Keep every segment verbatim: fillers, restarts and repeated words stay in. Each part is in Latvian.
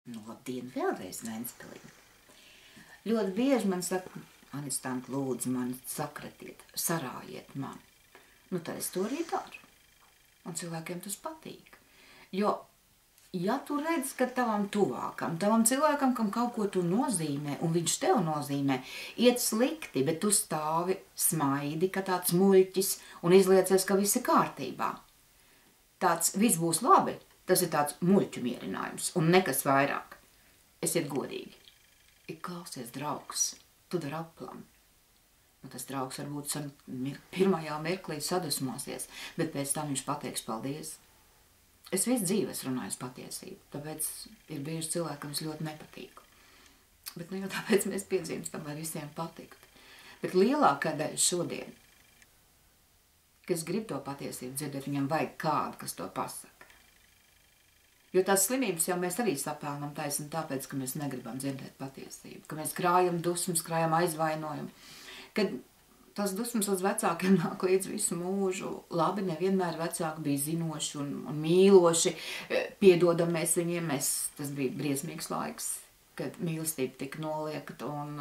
Nu, labdien vēlreiz, Ventspilī. Ļoti bieži man saka, Anistant, lūdzu mani sakratiet, sarājiet mani. Nu, tad es to arī daru. Un cilvēkiem tas patīk. Jo, ja tu redz, ka tavam tuvākam, tavam cilvēkam, kam kaut ko tu nozīmē, un viņš tev nozīmē, iet slikti, bet tu stāvi smaidi, ka tāds muļķis, un izliecies, ka viss ir kārtībā. Tāds viss būs labi, tas ir tāds muļķu mierinājums, un nekas vairāk. Esiet godīgi. Ir klausies, draugs, tu dari aplam. Nu, tas draugs varbūt san, pirmajā mirklī sadusmosies, bet pēc tam viņš pateiks paldies. Es visu dzīvi esmu runājis patiesību, tāpēc ir bieži cilvēki, kam es ļoti nepatīku. Bet ne jau tāpēc mēs piedzimstam, lai visiem patikt. Bet lielākā daļa šodien, kas grib to patiesību dzirdēt, viņam vajag kādu, kas to pasaka. Jo tās slimības jau mēs arī sapelnam taisni tāpēc, ka mēs negribam dzirdēt patiesību, ka mēs krājam dusmas, krājam aizvainojumu, kad tas dusmas uz vecākiem nāk līdz visu mūžu. Labi, nevienmēr vecāki bija zinoši un, un mīloši, piedodam mēs viņiem, mēs, tas bija briesmīgs laiks, kad mīlestība tika noliekta un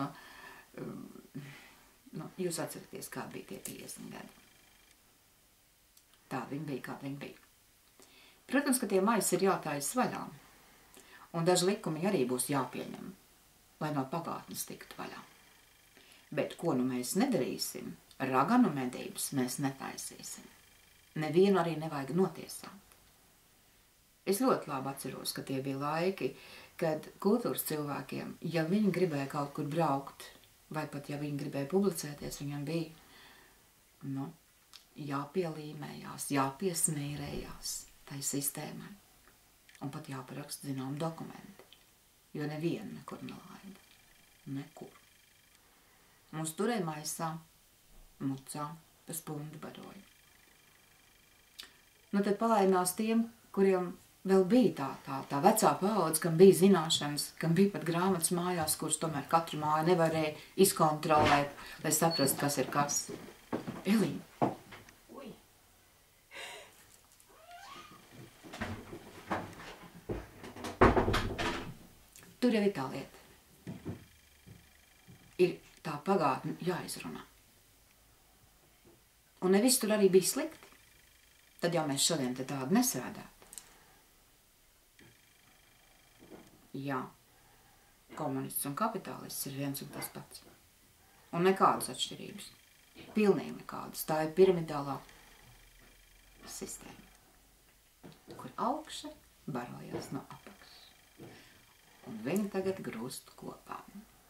nu, jūs atceraties, kādi bija tie piecdesmit gadi. Tādi viņi bija, kādi viņi bija. Protams, ka tie maisi ir jātājas vaļā, un daži likumi arī būs jāpieņem, lai no pagātnes tiktu vaļā. Bet ko nu mēs nedarīsim, raganu medības mēs netaisīsim. Nevienu arī nevajag notiesāt. Es ļoti labi atceros, ka tie bija laiki, kad kultūras cilvēkiem, ja viņi gribēja kaut kur braukt, vai pat ja viņi gribēja publicēties, viņam bija nu, jāpielīmējās, jāpiesmērējās tai sistēmai, un pat jāparaksta zinām dokumenti, jo nevienu nekur nelaida, nekur. Mums turēja maisā, mucā, pa spundu baroju. Nu tad palaidinās tiem, kuriem vēl bija tā, tā, tā vecā paudze, kam bija zināšanas, kam bija pat grāmatas mājās, kuras tomēr katru māju nevarēja izkontrolēt, lai saprast, kas ir kas. Elīna. Tur jau ir tā lieta. Ir tā pagātne jāizrunā. Un ne viss tur arī bija slikti. Tad jau mēs šodien te tādu nesēdētu. Jā, komunists un kapitālists ir viens un tas pats. Un nekādas atšķirības. Pilnīgi nekādas. Tā ir piramidālā sistēma, kur augša barojās no apakšas. Un viņi tagad grūst kopā.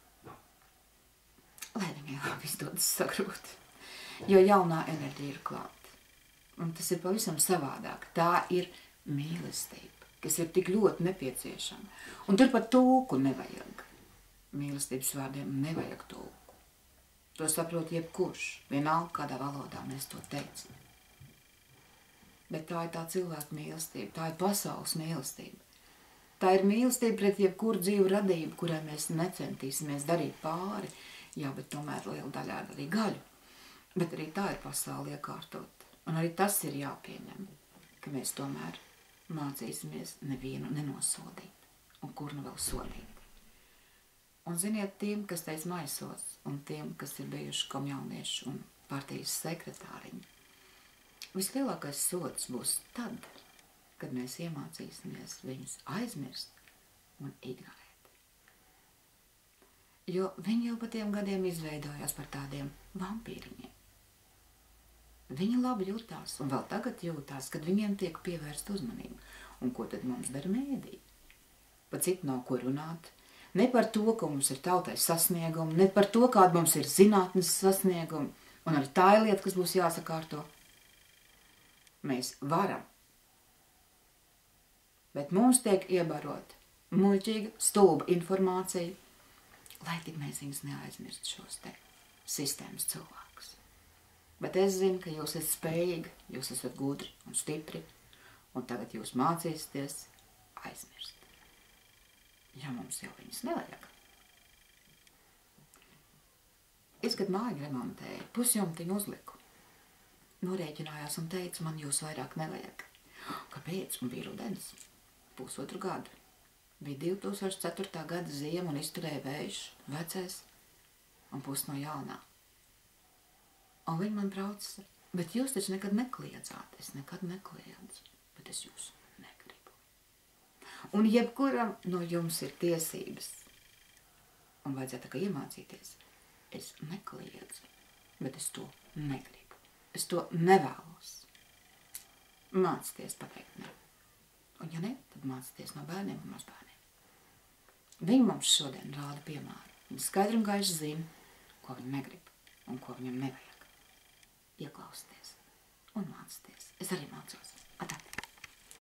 Lai viņai labi izdodas sagrūt. Jo jaunā enerģija ir klāt. Un tas ir pavisam savādāk. Tā ir mīlestība, kas ir tik ļoti nepieciešama. Un tur pat tulku nevajag. Mīlestības vārdiem nevajag tulku. To saprot jebkurš. Vienalga, kādā valodā mēs to teicam. Bet tā ir tā cilvēka mīlestība. Tā ir pasaules mīlestība. Tā ir mīlestība pret jebkuru dzīvu radību, kurai mēs necentīsimies darīt pāri. Jā, bet tomēr liela daļā arī gaļu. Bet arī tā ir pasaule iekārtot. Un arī tas ir jāpieņem, ka mēs tomēr mācīsimies nevienu nenosodīt. Un kur nu vēl sodīt. Un ziniet, tiem, kas teic maisos, un tiem, kas ir bijuši komjaunieši un partijas sekretāriņi, vislielākais sods būs tad, kad mēs iemācīsimies viņus aizmirst un ignorēt. Jo viņi jau pa tiem gadiem izveidojās par tādiem vampīriņiem. Viņi labi jutās un vēl tagad jūtās, kad viņiem tiek pievērst uzmanību. Un ko tad mums dara mēdī? Pa citu nav ko runāt. Ne par to, ka mums ir tautai sasniegumi, ne par to, kāda mums ir zinātnes sasniegumi. Un arī tā ir lieta, kas būs jāsakārto. Mēs varam. Bet mums tiek iebarot muļķīga, stulba informācija, lai tik mēs viņus neaizmirst šos te sistēmas cilvēkus. Bet es zinu, ka jūs esat spējīgi, jūs esat gudri un stipri, un tagad jūs mācīsieties aizmirst. Ja mums jau viņus nevajag. Es, kad māju remontēju, pusjumtiņu uzliku. Norēķinājās un teicu, man jūs vairāk nevajag. Kāpēc? Un bija rudens. Pusotru gadu. Bija divi tūkstoši ceturtā gada ziema un izturēja vējš, vecais un pūs no jaunā. Un viņi man brauca, bet jūs taču nekad nekliedzāt. Es nekad nekliedzu, bet es jūs negribu. Un jebkuram no jums ir tiesības, un vajadzētu tā kā iemācīties, es nekliedzu, bet es to negribu. Es to nevēlos. Mācieties pateikt ne. Un ja ne, tad mācieties no bērniem un mazbērniem. Viņi mums šodien rāda piemēru. Viņi skaidri un gaiši zina, ko viņi negrib un ko viņam nevajag. Ieklausieties un mācieties. Es arī mācos. Atā.